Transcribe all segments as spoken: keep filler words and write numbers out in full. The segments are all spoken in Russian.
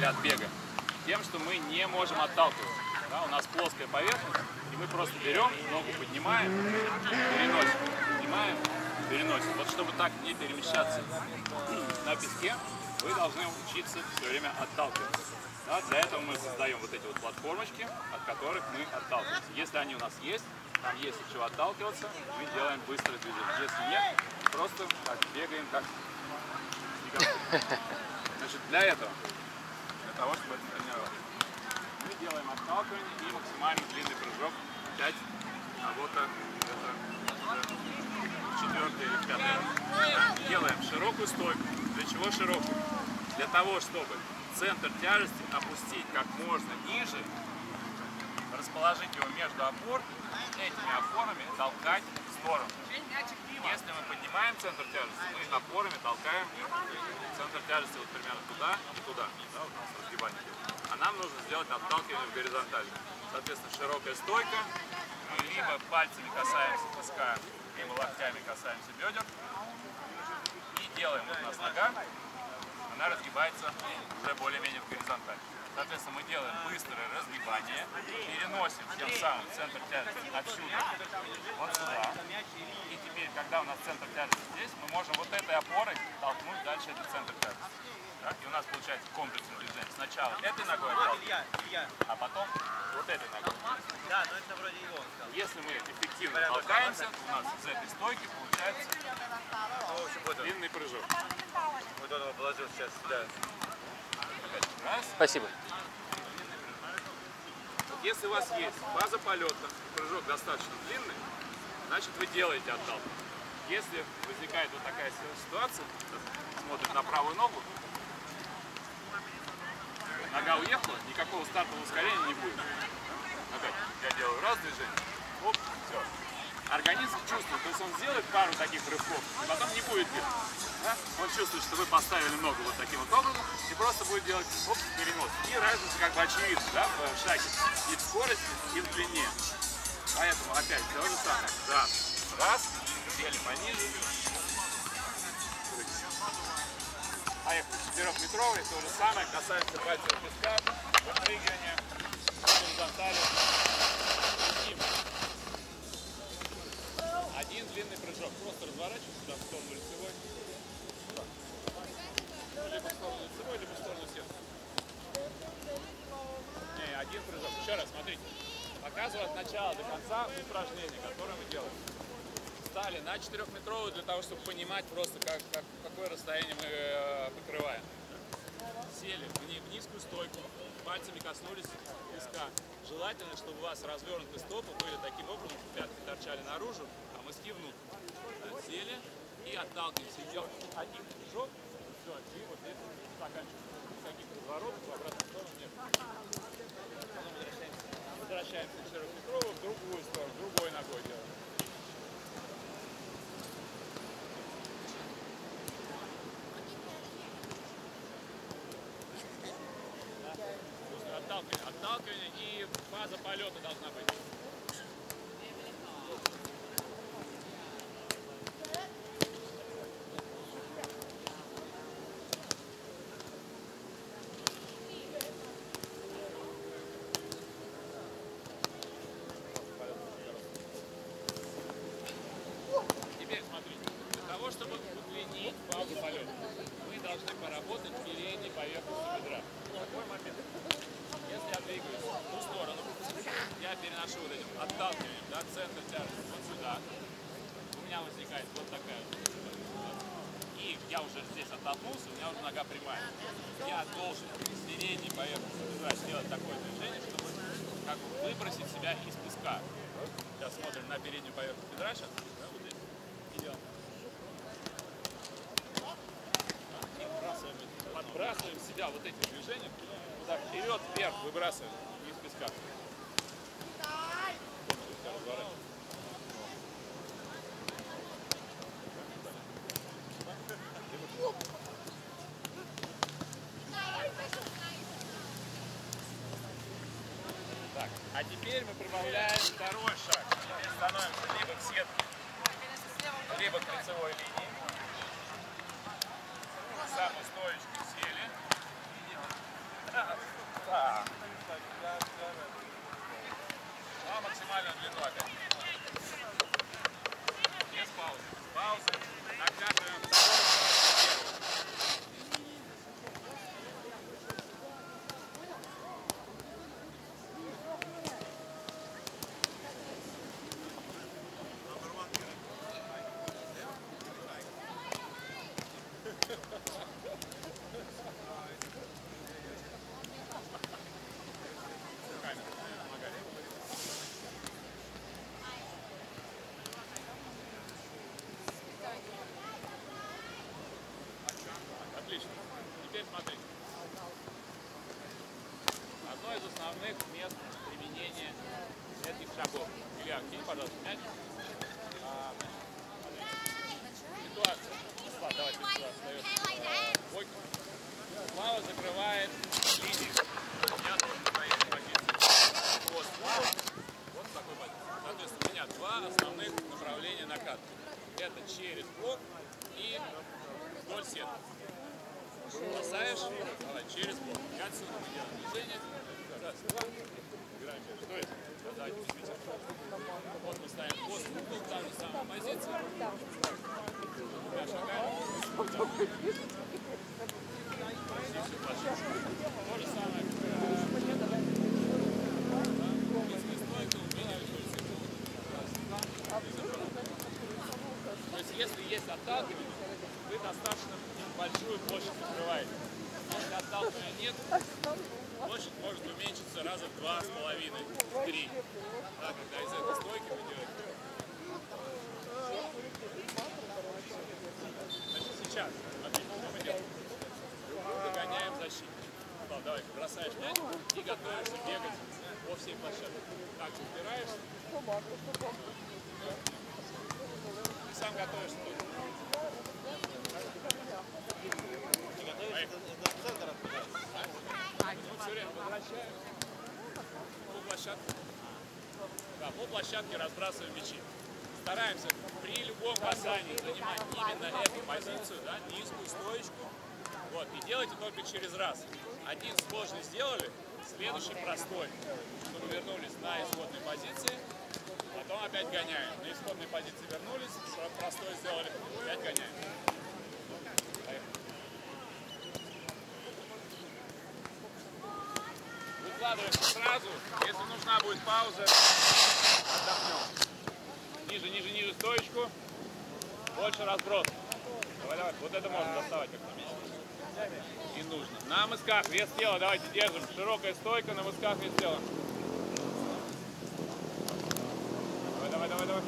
от бега? Тем, что мы не можем отталкиваться. Да, у нас плоская поверхность, и мы просто берем, ногу поднимаем, переносим, поднимаем, переносим. Вот чтобы так не перемещаться на песке, вы должны учиться все время отталкиваться. Да, для этого мы создаем вот эти вот платформочки, от которых мы отталкиваемся. Если они у нас есть, там есть от чего отталкиваться, мы делаем быстрое движение. Если нет, просто так, бегаем как... Значит, для этого, для того, чтобы это тренировать, мы делаем отталкивание и максимально длинный прыжок пять, а вот это четвертый или пятый раз. Делаем широкую стойку. Для чего широкую? Для того, чтобы центр тяжести опустить как можно ниже, расположить его между опор, этими опорами толкать в сторону. Если мы поднимаем центр тяжести, мы опорами толкаем центр тяжести вот примерно туда и туда. Да, вот у нас разгибание. А нам нужно сделать отталкивание в горизонтали. Соответственно, широкая стойка. Мы либо пальцами касаемся песка, либо локтями касаемся бедер. И делаем, вот у нас нога, она разгибается уже более-менее в горизонтали. Соответственно, мы делаем быстрое разгибание, переносим тем самым центр тяжести отсюда вот сюда. И теперь, когда у нас центр тяжести здесь, мы можем вот этой опорой толкнуть дальше этот центр тяжести. Да? И у нас получается комплексное движение. Сначала этой ногой отталкиваем, а потом вот этой ногой. Да, но это вроде его сказал. Если мы эффективно толкаемся, у нас из этой стойки получается длинный прыжок. Вот он его положил сейчас сюда. Раз. Спасибо. Если у вас есть фаза полета, прыжок достаточно длинный, значит вы делаете отталкивание. Если возникает вот такая ситуация, смотрит на правую ногу, нога уехала, никакого стартового ускорения не будет. Опять я делаю раз движение, оп, все. Организм чувствует, то есть он сделает пару таких рывков, и потом не будет бегать. Да? Он чувствует, что вы поставили ногу вот таким вот образом, и просто будет делать оп, перенос. И разница как бы очевидна, да, в шаге. И в скорости, и в длине. Поэтому опять то же самое. Да. Раз, сели пониже. Поехали. Четырехметровый, то же самое. Касаемся пальцев песка, выпрыгивание, горизонтали. Один длинный прыжок. Просто разворачиваемся туда в сторону лицевой. Либо в сторону лицевой, либо в сторону сердца. Не, один прыжок. Еще раз, смотрите. Показываю от начала до конца упражнение, которое мы делаем. Встали на четырехметровую для того, чтобы понимать просто, как, как, какое расстояние мы э, покрываем. Сели в, в низкую стойку, пальцами коснулись песка. Желательно, чтобы у вас развернутые стопы были таким образом, что пятки торчали наружу, а мыски внутрь. Да, сели и отталкиваемся. Делаем один прыжок, все, и вот здесь заканчиваем. Никаких разворотов в обратную сторону нет. Потом возвращаемся, возвращаемся к четырехметровую, в другую сторону, другой ногой делаем. Отталкивание, отталкивание и фаза полета должна быть. Теперь смотрите, для того, чтобы удлинить фазу полета, мы должны поработать передней поверхностью бедра. Какой момент? Если я двигаюсь в ту сторону, я переношу вот этим отталкиванием, да, центр тяжести вот сюда. У меня возникает вот такая вот. И я уже здесь оттолкнулся, у меня уже нога прямая. Я должен с передней поверхности бедра сделать такое движение, чтобы как бы выбросить себя из песка. Сейчас смотрим на переднюю поверхность бедра сейчас. Да, вот здесь. Идем. И выбрасываем, подбрасываем себя вот этим движением. Туда вперед, вверх выбрасываем из песка. Так, а теперь мы прибавляем второй шаг. Теперь становимся либо к сетке, либо к лицевой линии. Самой стоечки сели. нормальную длину опять. Без паузы. Паузы. Накатываем вторую. Отлично. Теперь смотри. Одно из основных мест применения этих шагов. Илья, кинь, пожалуйста, мяч. А, ситуация. Слава, давай, ты сюда встаешь. Бойко. Слава закрывает линию. Я тоже на своей позиции. Вот. Вот в такой позиции. Соответственно, у меня два основных направления наката. Это через блок и вдоль сетки. Бросаешь, давай, через блок. И отсюда мы делаем движение. Раз, два. Играем через. Что это? Давайте, видите. Вот мы ставим пост, угол, та же самая позиция. Я шагаю. То же самое. Если стойка, увеличивается. То есть, если есть отталкивание, вы достаточно большую площадь закрываете. Если отталкивания нет, площадь может уменьшиться раза в два с половиной, в три. Да, когда из этой стойки вы делаете. Значит, сейчас, смотрите, что мы делаем. Догоняем защиту. Давай, бросаешь мяч и готовишься бегать по всей площадке. Так, упираешься. И сам готовишься тут. Ну, все время возвращаем. По площадке. Да, по площадке разбрасываем мячи. Стараемся при любом касании занимать именно эту позицию, да, низкую стоечку. Вот, и делайте только через раз. Один сложный сделали, следующий простой. Чтобы вернулись на исходной позиции, потом опять гоняем. На исходной позиции вернулись, простой сделали, опять гоняем. Выкладываемся сразу. Если нужна будет пауза, отдохнем. Ниже, ниже, ниже стоечку. Больше разброс. Давай, давай. Вот это можно доставать как-то. И нужно. На мысках вес тела. Давайте держим. Широкая стойка, на мысках вес тела. Давай, давай, давай, давай.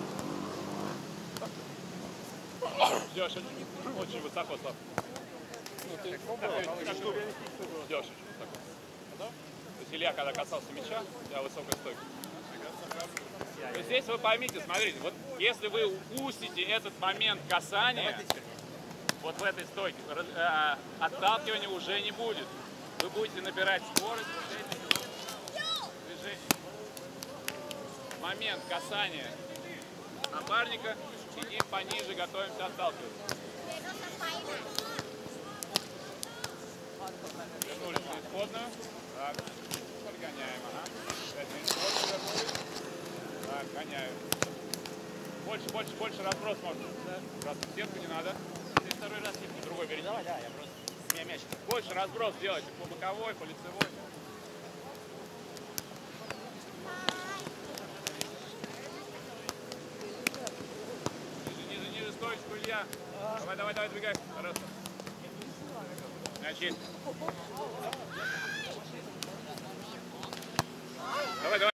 Ждешь очень, очень высоко, Слав. Ну, ты ждешь очень высоко. То есть Илья, когда касался мяча, у тебя высокая стойка. То есть здесь вы поймите, смотрите, вот если вы упустите этот момент касания, вот в этой стойке, э, отталкивания уже не будет. Вы будете набирать скорость вот этим движением. Момент касания напарника, сидим пониже, готовимся отталкиваться. Вернулись на исходную. Так, подгоняем, ага. Опять на исходную вернулись. Так, гоняем. Больше, больше, больше разброс можно. Раз в сетку не надо. Здесь второй раз сетку, другой берите. Давай, да, я просто... У меня мяч. Больше разброс делайте по боковой, по лицевой. Ниже, ниже, ниже стоечку, Илья. Давай, давай, давай, двигай. Хорошо. Мяч есть. Давай, давай.